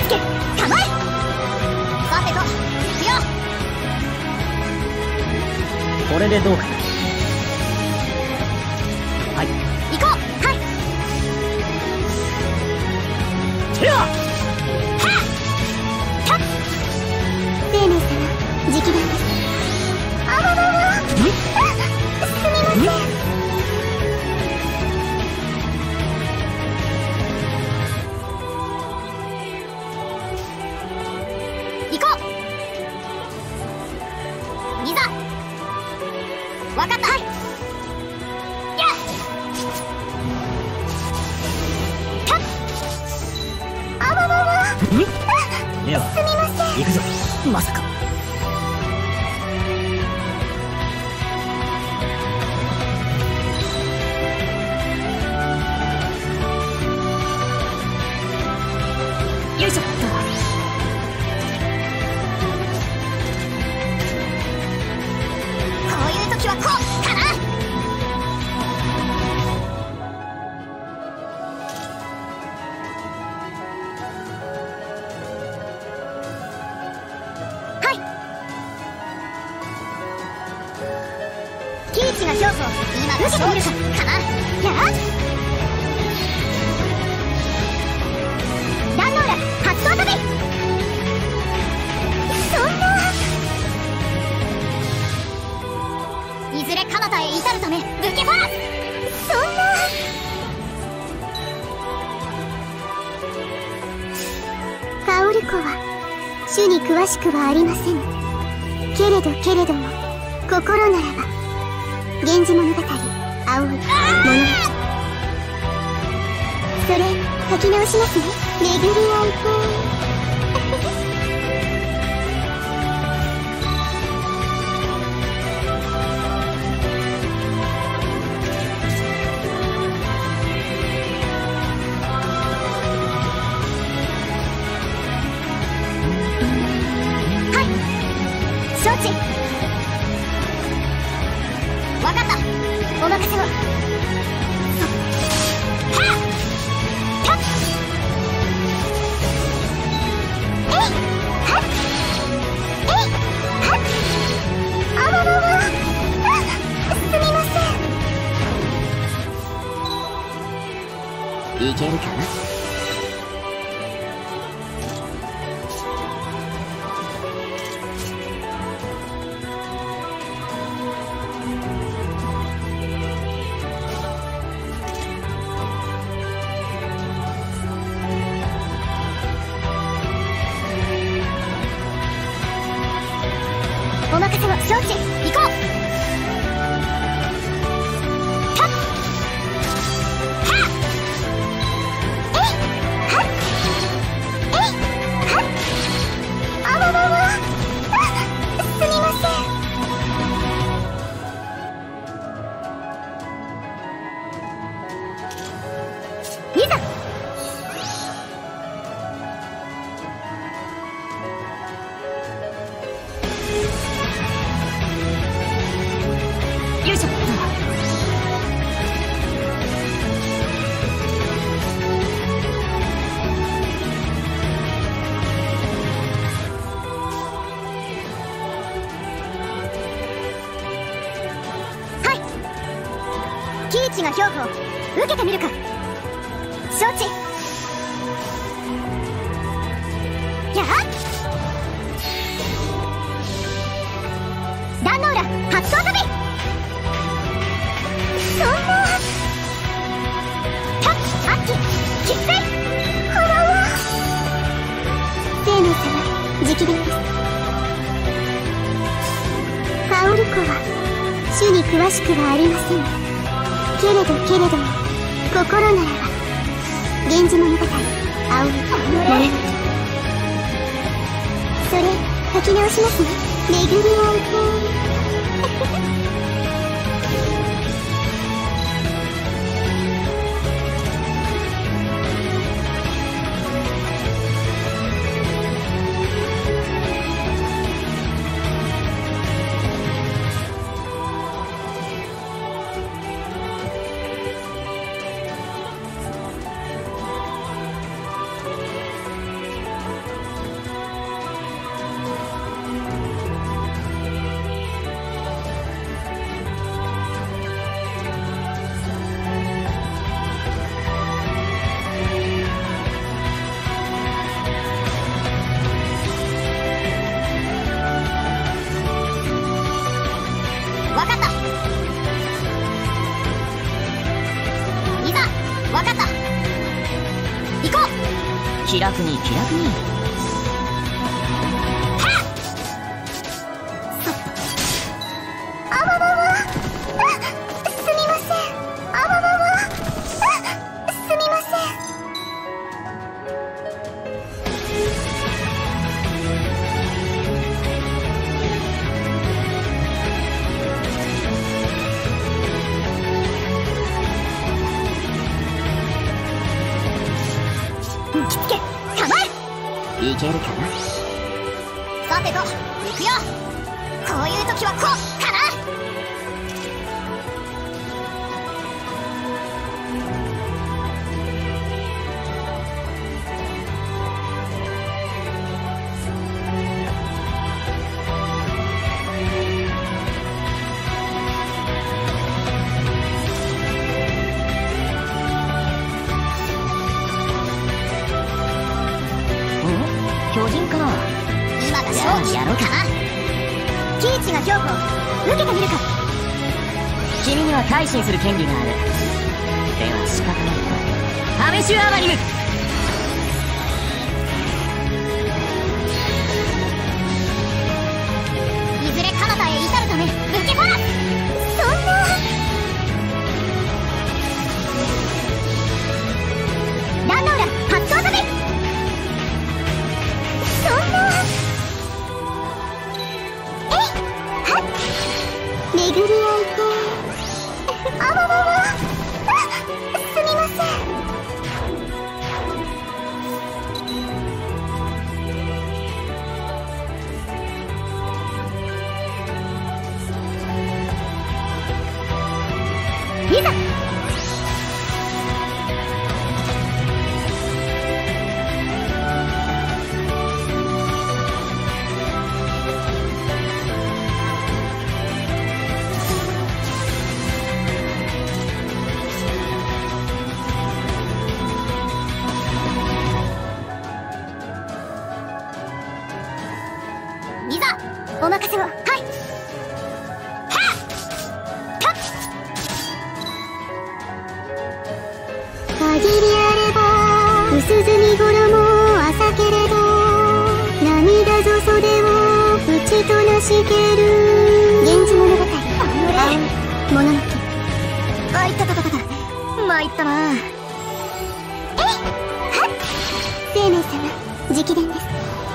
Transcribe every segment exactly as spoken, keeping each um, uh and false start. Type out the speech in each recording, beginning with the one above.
け構えさてと行くよ。 これでどうかな。はい、 行こう。はい、 てやはっ生命様直伝です。あわわわ、すみません。行こう。いざ。わかった。はい。やっはっあわわわ。 ではすみません。 行くぞ。まさかよいしょっと。こういう時はこうかな。はい。ピーチが恐怖を今の勝負かな。やっ壇ノ浦発動飛び。そんないずれ彼方へ至るため武家ファース。そんなカオルコは種に詳しくはありません。けれどけれども心ならば源氏物語青い物語。それ書き直しますね。巡り合いとはい、承知。わかった。お任せを。はっはっえいはっえいはっあわわわ。あ、すみません。 いけるかな。 お任せを。承知。行こう。はっはっえいはっえいはっあわわわ。あ、すみません。いざ。よいしょっと。はい。キイチが恐怖を受けてみるか。承知。やっ壇ノ浦発動飛び。そんなタッアッキキッセイほらわ。生命様直伝です。カオルコは種に詳しくはありません。けれどけれども心ならば源氏物語青い物語。それ書き直しますね。巡り合いと気楽に気楽に。 あわわわ、あ、すみません。あわわわ、あ、すみません。打ちつけ、構え。 いけるかな。 さてと、行くよ。こういう時はこうかな。 巨人かな。 今が勝負やろうかな。キイチが強行受けてみるか。 君には改心する権利がある。では仕方ない。アメシュアーマニム。 いずれ彼方へ至るため受け払。そんな。壇ノ浦発動旅。そんな。えいはっ。巡り合いて。あわわわ、あ、すみません。いざ。いざお任せを。はい。はっはっ。限りあれば薄墨衣浅けれど涙ぞ袖を打ちとなしける。源氏物語。あのれもののけ。あいたたたたた。参ったな。えいはっ。生命様直伝です。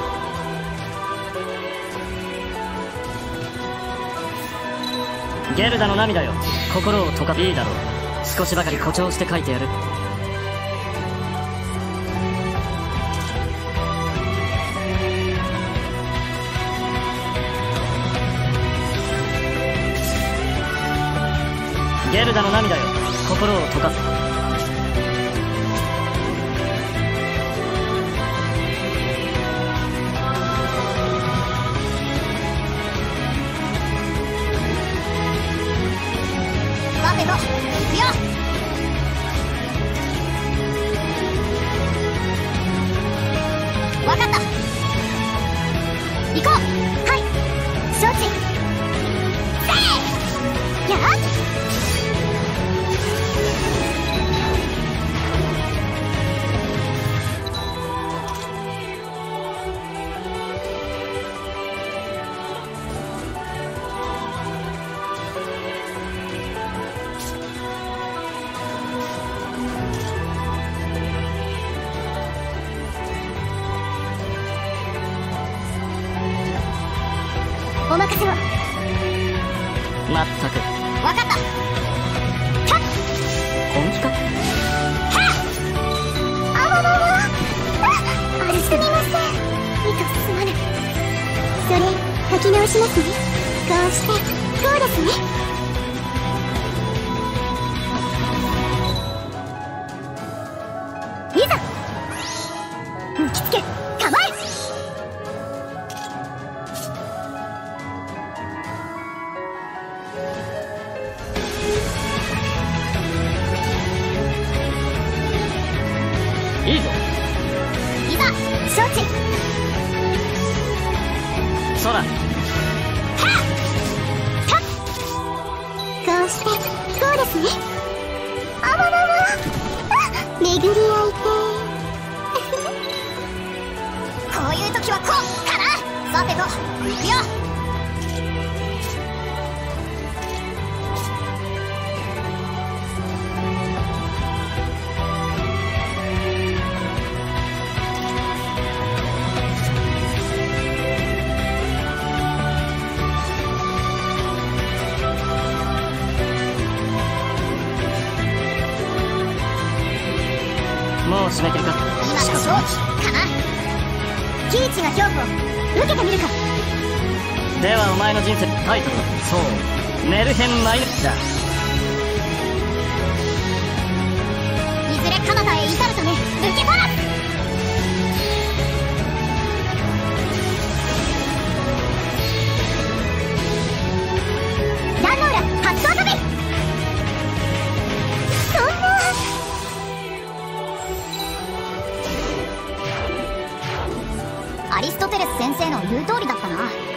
ゲルダの涙よ、心を溶か。いいだろう。少しばかり誇張して書いてやる。ゲルダの涙よ、心を溶かす。 さてと、行くよ。わかった。行こう。はい、承知。せいやっ。お任せを。 まったく。 わかった。はっ。 本気か。 はっ。あわわわ、あ、あれすみません。意図すまぬ。それ書き直しますね。こうしてこうですね。いざ。打ちつけ、構え。 いいぞ。 いざ承知。 空。 はっはっ。こうしてこうですね。あわわわ、あ、巡り合いて。 そういう時はこうかな。さてと行くよ。 もう締めてるか。 今が勝機かな。キイチが恐怖を受けてみるか。 ではお前の人生タイトル、そうメルヘンマイヌだ。 いずれ彼方へ至るため受け取らす。壇ノ浦発想飛び。そんな。アリストテレス先生の言う通りだったな。